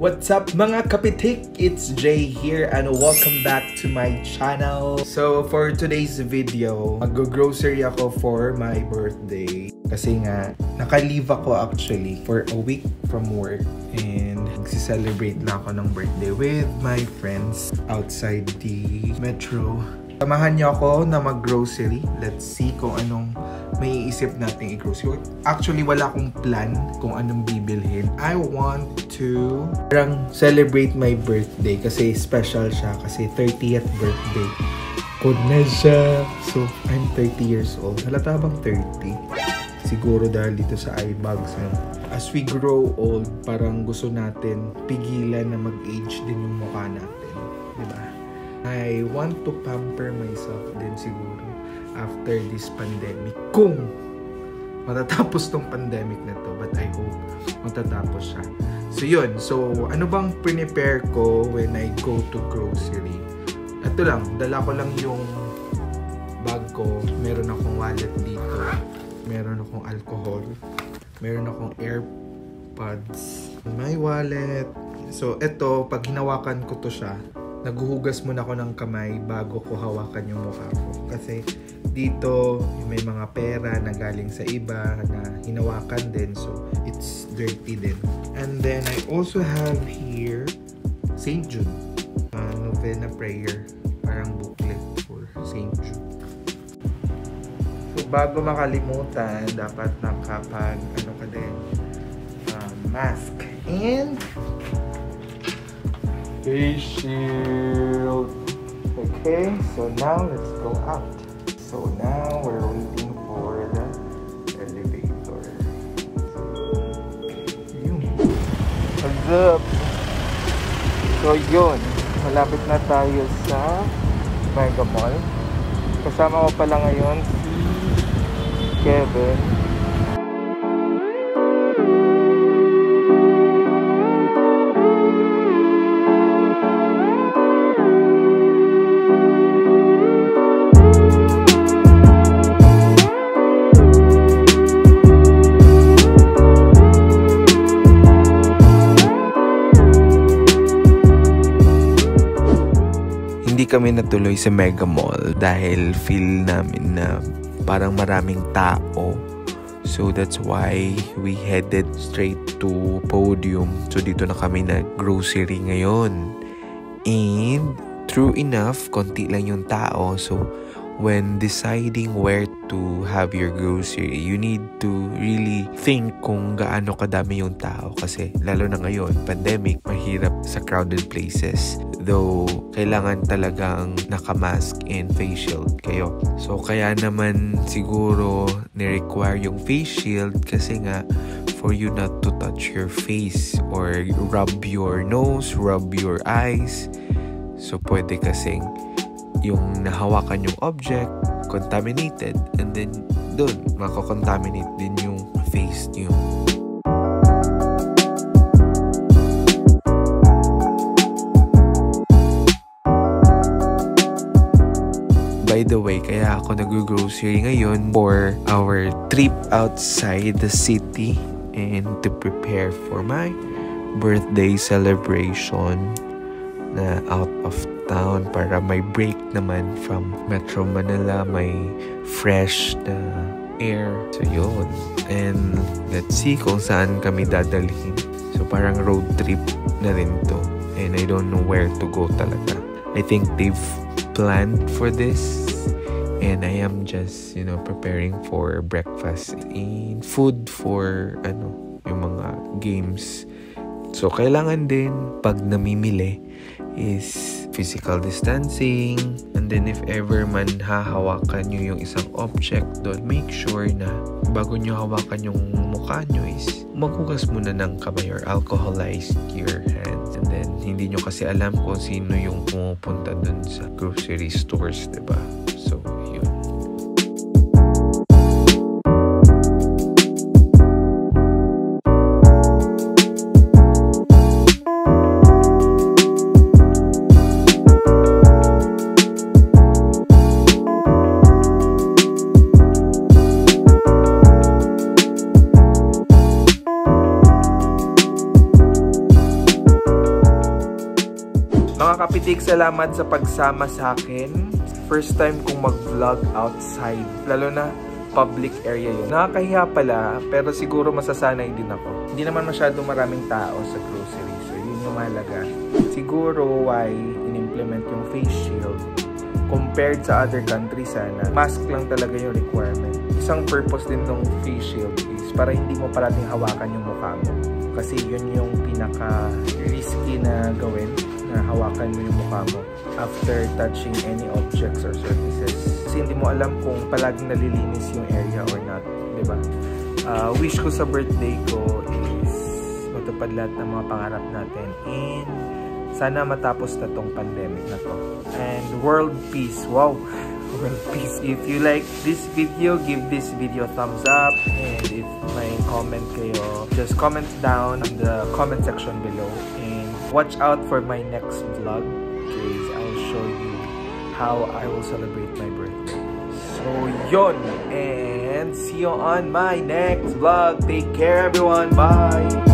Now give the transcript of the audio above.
What's up mga kapitik? It's Jay here and welcome back to my channel. So for today's video, mag-grocery ako for my birthday. Kasi nga, naka-leave ako actually for a week from work. And magsi-celebrate na ako ng birthday with my friends outside the metro. Samahan niyo ako na mag-grocery. Let's see kung anong may iisip nating i-grocery. Actually, wala akong plan kung anong bibilhin. I want to parang celebrate my birthday kasi special siya. Kasi 30th birthday ko na siya. So, I'm 30 years old. Halata bang 30? Siguro dahil dito sa eye bags. As we grow old, parang gusto natin pigilan na mag-age din yung mukha natin. Diba? I want to pamper myself din siguro after this pandemic. Kung matatapos tong pandemic na to, but I hope matatapos siya. So yun, so ano bang prepare ko when I go to grocery? Ito lang, dala ko lang yung bag ko. Meron akong wallet dito. Meron akong alcohol. Meron akong AirPods. My wallet. So ito, pag hinawakan ko to siya, naghuhugas muna ako ng kamay bago ko hawakan yung mukha ko. Kasi dito may mga pera na galing sa iba na hinawakan din. So, it's dirty din. And then, I also have here St. Jude. Novena prayer. Parang booklet for St. Jude. So, bago makalimutan, dapat nakapag ka din, mask. And face shield. Okay, so now let's go out. So now we're waiting for the elevator. Yun. What's up? So yun, malapit na tayo sa Mega Mall. Kasama ko pala ngayon si Kevin. Hindi kami natuloy sa Mega Mall dahil feel namin na parang maraming tao. So that's why we headed straight to Podium. So dito na kami nag-grocery ngayon. And true enough, konti lang yung tao. So when deciding where to have your grocery, you need to really think kung gaano kadami yung tao. Kasi lalo na ngayon, pandemic, mahirap sa crowded places. Though, kailangan talagang nakamask and face shield kayo. So, kaya naman siguro ni-require yung face shield kasi nga for you not to touch your face or rub your nose, rub your eyes. So, pwede kasing yung nahawakan yung object, contaminated, and then doon, makakontaminate din yung face niyo. By the way, kaya ako nag-grocery ngayon for our trip outside the city and to prepare for my birthday celebration na out of town para may break naman from Metro Manila, may fresh na air. So yun. And let's see kung saan kami dadalhin. So parang road trip na rin to. And I don't know where to go talaga. I think they've planned for this. And I am just, preparing for breakfast and food for, yung mga games. So, kailangan din, pag namimili, is physical distancing. And then, if ever man hahawakan nyo yung isang object doon, make sure na bago nyo hawakan yung mukha nyo is maghugas muna ng kamay or alcoholize your hands. And then, hindi nyo kasi alam kung sino yung pumupunta doon sa grocery stores, diba? So, yun. Mga kapitik, salamat sa pagsama sa akin. First time kong mag-vlog outside, lalo na public area yun. Nakakahiya pala, pero siguro masasanay din ako. Hindi naman masyadong maraming tao sa grocery, so yun yung mahalaga. Siguro why in-implement yung face shield compared sa other countries, sana mask lang talaga yung requirement. Isang purpose din ng face shield is para hindi mo parating hawakan yung mukha mo. Kasi yun yung pinaka-risky na gawin, na hawakan mo yung mukha mo after touching any objects or surfaces. Kasi hindi mo alam kung palaging nalilinis yung area or not, diba? Wish ko sa birthday ko is matupad lahat ng mga pangarap natin and sana matapos na tong pandemic na to. And world peace, wow! World peace. If you like this video, give this video a thumbs up. And if may comment kayo, just comment down in the comment section below. And watch out for my next vlog because I'll show you how I will celebrate my birthday. So yun, and see you on my next vlog. Take care everyone, bye!